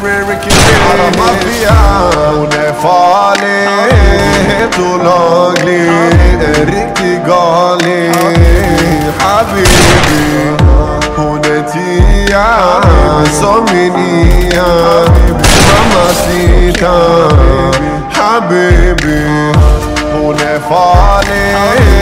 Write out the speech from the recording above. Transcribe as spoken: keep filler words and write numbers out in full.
على ما فيها ونفالي طولقلي ريكتي قالي حبيبي هونتيا سومينيا ماماسيتا حبيبي ونفالي